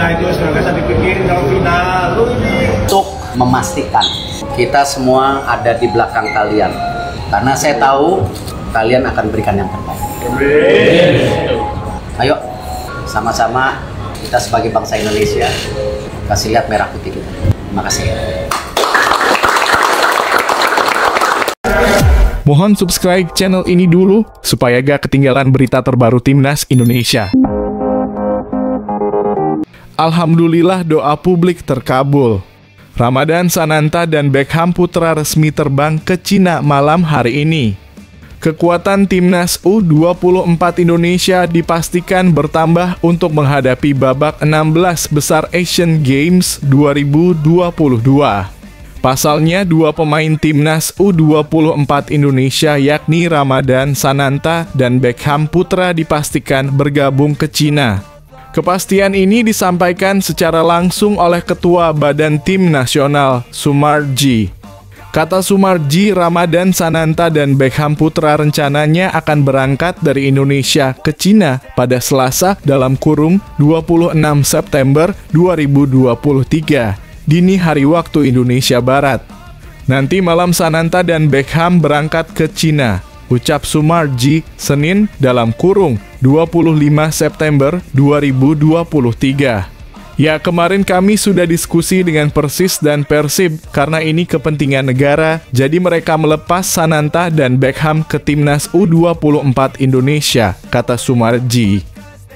Nah itu sebenarnya saya dipikirin kalau final. Untuk memastikan kita semua ada di belakang kalian, karena saya tahu kalian akan berikan yang terbaik. Ayo sama-sama kita sebagai bangsa Indonesia kasih lihat merah putih kita. Terima kasih. Mohon subscribe channel ini dulu supaya gak ketinggalan berita terbaru Timnas Indonesia. Alhamdulillah doa publik terkabul. Ramadan Sananta dan Beckham Putra resmi terbang ke Cina malam hari ini. Kekuatan Timnas U24 Indonesia dipastikan bertambah untuk menghadapi babak 16 besar Asian Games 2022. Pasalnya, dua pemain Timnas U24 Indonesia yakni Ramadan Sananta dan Beckham Putra dipastikan bergabung ke Cina. Kepastian ini disampaikan secara langsung oleh Ketua Badan Tim Nasional, Sumarji. Kata Sumarji, Ramadan Sananta dan Beckham Putra rencananya akan berangkat dari Indonesia ke Cina pada Selasa dalam kurung 26 September 2023, dini hari waktu Indonesia Barat. Nanti malam Sananta dan Beckham berangkat ke Cina, ucap Sumarji Senin dalam kurung 25 September 2023. Ya, kemarin kami sudah diskusi dengan Persis dan Persib karena ini kepentingan negara, jadi mereka melepas Sananta dan Beckham ke Timnas U24 Indonesia, kata Sumarji.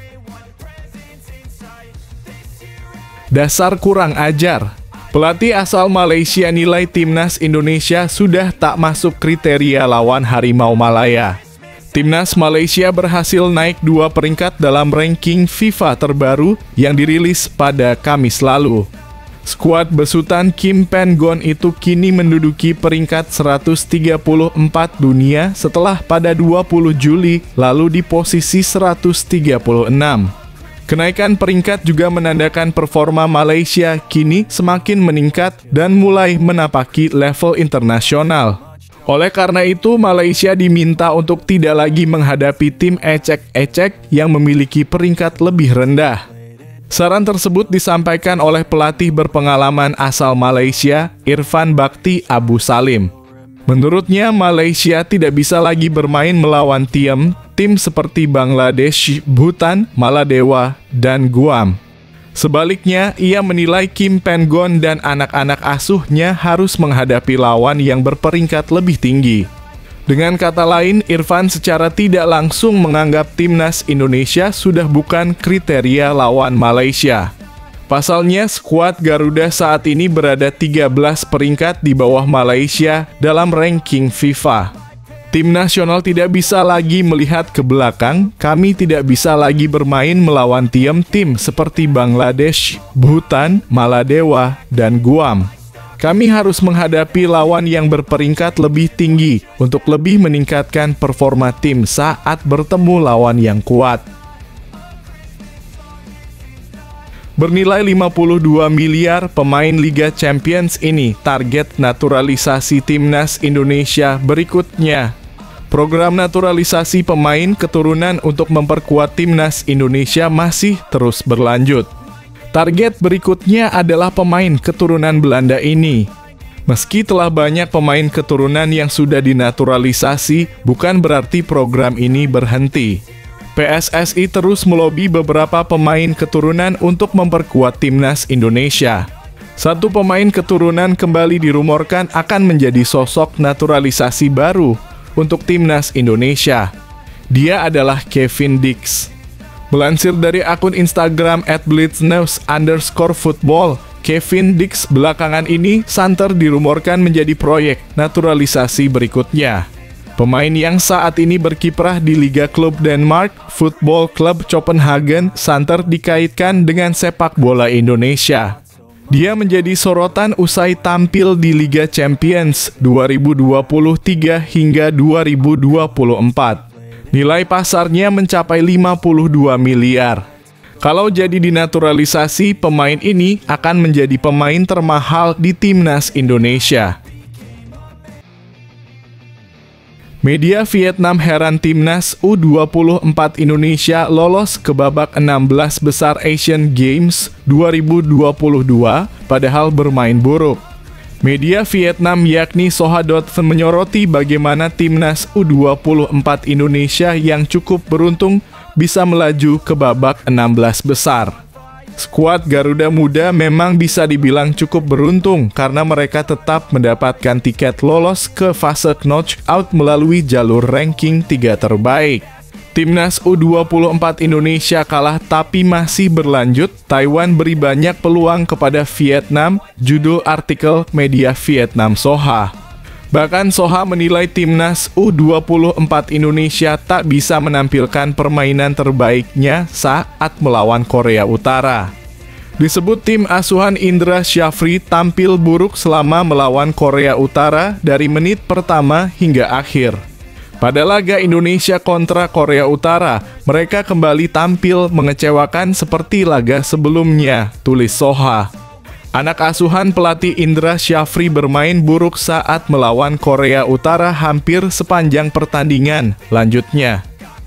Dasar kurang ajar. Pelatih asal Malaysia nilai Timnas Indonesia sudah tak masuk kriteria lawan Harimau Malaya. Timnas Malaysia berhasil naik 2 peringkat dalam ranking FIFA terbaru yang dirilis pada Kamis lalu. Skuad besutan Kim Pen Gon itu kini menduduki peringkat 134 dunia setelah pada 20 Juli lalu di posisi 136. Kenaikan peringkat juga menandakan performa Malaysia kini semakin meningkat dan mulai menapaki level internasional. Oleh karena itu, Malaysia diminta untuk tidak lagi menghadapi tim ecek-ecek yang memiliki peringkat lebih rendah. Saran tersebut disampaikan oleh pelatih berpengalaman asal Malaysia, Irfan Bakti Abu Salim. Menurutnya, Malaysia tidak bisa lagi bermain melawan tim seperti Bangladesh, Bhutan, Maladewa, dan Guam. Sebaliknya, ia menilai Kim Pen Gon dan anak-anak asuhnya harus menghadapi lawan yang berperingkat lebih tinggi. Dengan kata lain, Irfan secara tidak langsung menganggap Timnas Indonesia sudah bukan kriteria lawan Malaysia. Pasalnya, skuad Garuda saat ini berada 13 peringkat di bawah Malaysia dalam ranking FIFA. Tim nasional tidak bisa lagi melihat ke belakang, kami tidak bisa lagi bermain melawan tim seperti Bangladesh, Bhutan, Maladewa, dan Guam. Kami harus menghadapi lawan yang berperingkat lebih tinggi untuk lebih meningkatkan performa tim saat bertemu lawan yang kuat. Bernilai 52 miliar pemain Liga Champions ini target naturalisasi Timnas Indonesia berikutnya. Program naturalisasi pemain keturunan untuk memperkuat Timnas Indonesia masih terus berlanjut. Target berikutnya adalah pemain keturunan Belanda ini. Meski telah banyak pemain keturunan yang sudah dinaturalisasi, bukan berarti program ini berhenti. PSSI terus melobi beberapa pemain keturunan untuk memperkuat Timnas Indonesia. Satu pemain keturunan kembali dirumorkan akan menjadi sosok naturalisasi baru untuk Timnas Indonesia. Dia adalah Kevin Dix. Melansir dari akun Instagram @blitznews_football, Kevin Dix belakangan ini santer dirumorkan menjadi proyek naturalisasi berikutnya. Pemain yang saat ini berkiprah di Liga Klub Denmark, Football Club Copenhagen, santer dikaitkan dengan sepak bola Indonesia. Dia menjadi sorotan usai tampil di Liga Champions 2023 hingga 2024. Nilai pasarnya mencapai 52 miliar. Kalau jadi dinaturalisasi, pemain ini akan menjadi pemain termahal di Timnas Indonesia. Media Vietnam heran timnas U24 Indonesia lolos ke babak 16 besar Asian Games 2022 padahal bermain buruk. Media Vietnam yakni Soha.vn menyoroti bagaimana timnas U24 Indonesia yang cukup beruntung bisa melaju ke babak 16 besar. Skuad Garuda Muda memang bisa dibilang cukup beruntung karena mereka tetap mendapatkan tiket lolos ke fase knockout melalui jalur ranking 3 terbaik. Timnas U24 Indonesia kalah tapi masih berlanjut. Taiwan beri banyak peluang kepada Vietnam, judul artikel media Vietnam Soha. Bahkan Soha menilai timnas U24 Indonesia tak bisa menampilkan permainan terbaiknya saat melawan Korea Utara. Disebut tim asuhan Indra Syafri tampil buruk selama melawan Korea Utara dari menit pertama hingga akhir. Pada laga Indonesia kontra Korea Utara, mereka kembali tampil mengecewakan seperti laga sebelumnya, tulis Soha. Anak asuhan pelatih Indra Syafri bermain buruk saat melawan Korea Utara hampir sepanjang pertandingan, lanjutnya.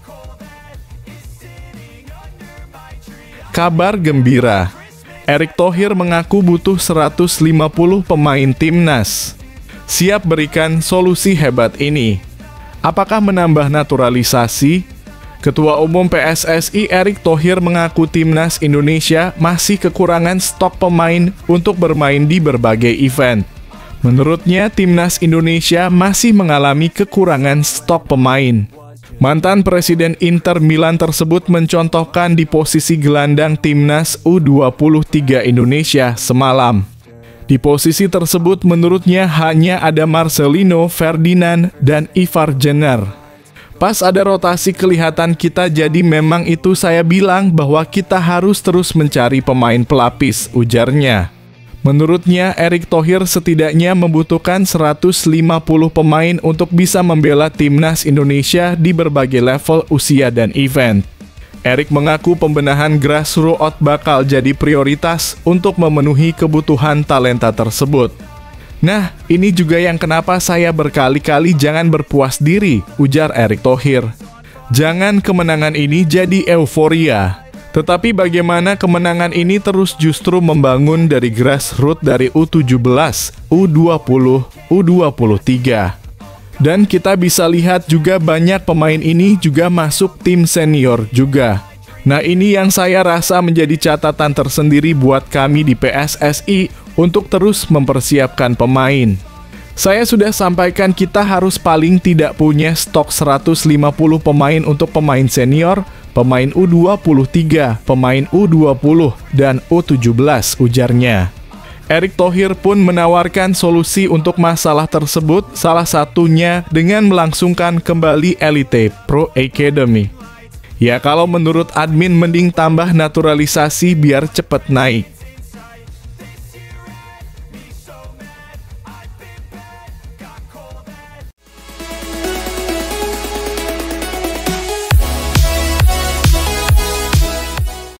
Kabar gembira, Erick Thohir mengaku butuh 150 pemain timnas. Siap berikan solusi hebat ini. Apakah menambah naturalisasi? Ketua Umum PSSI Erick Thohir mengaku timnas Indonesia masih kekurangan stok pemain untuk bermain di berbagai event. Menurutnya, timnas Indonesia masih mengalami kekurangan stok pemain. Mantan Presiden Inter Milan tersebut mencontohkan di posisi gelandang timnas U23 Indonesia semalam. Di posisi tersebut menurutnya hanya ada Marcelino, Ferdinand, dan Ivar Jenner. Pas ada rotasi kelihatan kita, jadi memang itu saya bilang bahwa kita harus terus mencari pemain pelapis, ujarnya. Menurutnya, Erick Thohir setidaknya membutuhkan 150 pemain untuk bisa membela timnas Indonesia di berbagai level usia dan event. Erick mengaku pembenahan grassroots bakal jadi prioritas untuk memenuhi kebutuhan talenta tersebut. Nah, ini juga yang kenapa saya berkali-kali jangan berpuas diri, ujar Erick Thohir. Jangan kemenangan ini jadi euforia. Tetapi bagaimana kemenangan ini terus justru membangun dari grassroots dari U17, U20, U23. Dan kita bisa lihat juga banyak pemain ini juga masuk tim senior juga. Nah, ini yang saya rasa menjadi catatan tersendiri buat kami di PSSI untuk terus mempersiapkan pemain. Saya sudah sampaikan kita harus paling tidak punya stok 150 pemain untuk pemain senior, pemain U23, pemain U20, dan U17, ujarnya. Erick Thohir pun menawarkan solusi untuk masalah tersebut, salah satunya dengan melangsungkan kembali Elite Pro Academy. Ya, kalau menurut admin mending tambah naturalisasi biar cepet naik.